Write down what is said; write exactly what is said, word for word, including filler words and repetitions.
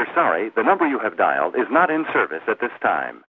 We're sorry, the number you have dialed is not in service at this time.